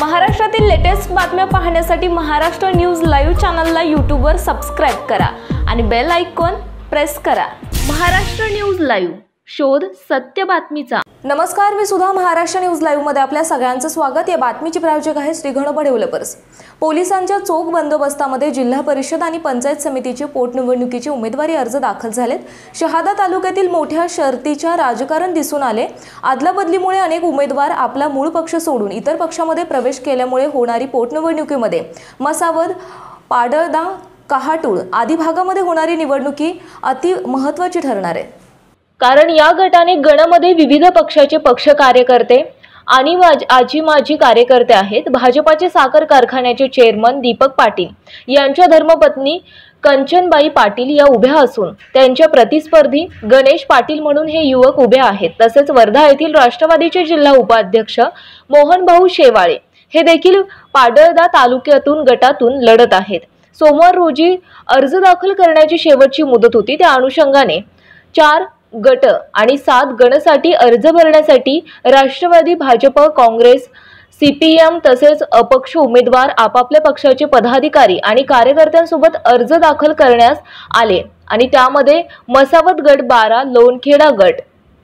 महाराष्ट्रातील लेटेस्ट बातम्या पाहण्यासाठी महाराष्ट्र न्यूज लाईव्ह चॅनलला यूट्यूबवर सबस्क्राइब करा आणि बेल आयकॉन प्रेस करा। महाराष्ट्र न्यूज लाईव्ह, शोध सत्य बातमीचा। नमस्कार, मी सुधा महाराष्ट्र न्यूज लाईव्ह मध्ये आपल्या सगळ्यांचं स्वागत। या बातमीचे प्रायोजक आहे श्री गणपती डेव्हलपर्स। पोलिसांच्या चोख बंदोबस्तामध्ये जिल्हा परिषद आणि पंचायत समितीचे पोटनिवडणुकीचे उमेदवारी अर्ज दाखल झालेत। शहादा तालुक्यातील मोठ्या शर्तीच्या राजकारण दिसून आले। आदलाबदलीमुळे अनेक उमेदवार आपला मूळ पक्ष सोडून इतर पक्षामध्ये प्रवेश केल्यामुळे होणारी पोटनिवडणुकीमध्ये मसावद, पाडळदा, कहाटूळ आदी भागामध्ये होणारी निवडणुकी अति महत्त्वाची ठरणार आहे। कारण या गटाने गणामध्ये विविध पक्षाचे पक्ष कार्यकर्ते आणि आजी माजी कार्यकर्ते आहेत। भाजपाचे साखर कारखान्याचे चेअरमन दीपक पाटील यांच्या धर्मपत्नी कंचनबाई पाटील या उभ्या असून त्यांच्या प्रतिस्पर्धी गणेश पाटील म्हणून हे युवक उभे आहेत। तसेच वर्धा येथील राष्ट्रवादीचे जिल्हा उपाध्यक्ष मोहनभाऊ शेवाळे हे देखील पाडळदा तालुक्यातून गटातून लढत आहेत। सोमवार रोजी अर्ज दाखल करण्याची शेवटची मुदत होती। त्या अनुषंगाने 4 गट आणि 7 गणसाठी अर्ज भरण्यासाठी राष्ट्रवादी, भाजप, काँग्रेस, सीपीएम तसेच अपक्ष उमेदवार आपापल्या पक्षाचे पदाधिकारी आणि कार्यकर्त्यांसोबत अर्ज दाखल करण्यास आले आणि त्यामध्ये मसावद गट 12, लोणखेडा गट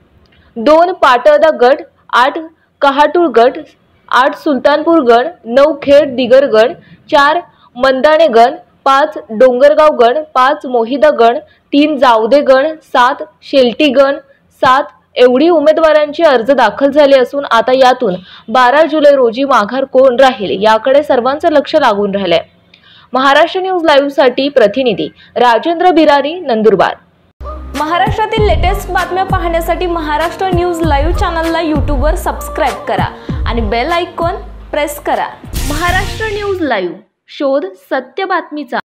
2, पाटळदा गट 8, कहाटूळ गट 8, सुलतानपूर गण 9, खेड दिगर गण 4, मंदाणे गण 5, डोंगरगाव गण 5, मोहिदा गण 3, जावदे गण 7, शेलटी गण 7 एवढी उमेदवारांचे अर्ज दाखल झाले असून आता यातून 12 जुलै रोजी माघार कोण राहील याकडे सर्वांचं लक्ष लागून राहिलंय। महाराष्ट्र न्यूज लाईव्ह साठी प्रतिनिधी राजेंद्र बिरारी, नंदुरबार। महाराष्ट्रातील लेटेस्ट बातम्या पाहण्यासाठी महाराष्ट्र न्यूज लाईव्ह चॅनलला यूट्यूबवर सबस्क्राइब करा आणि बेल आयकॉन प्रेस करा। महाराष्ट्र न्यूज लाईव्ह, शोध सत्य बातमीचा।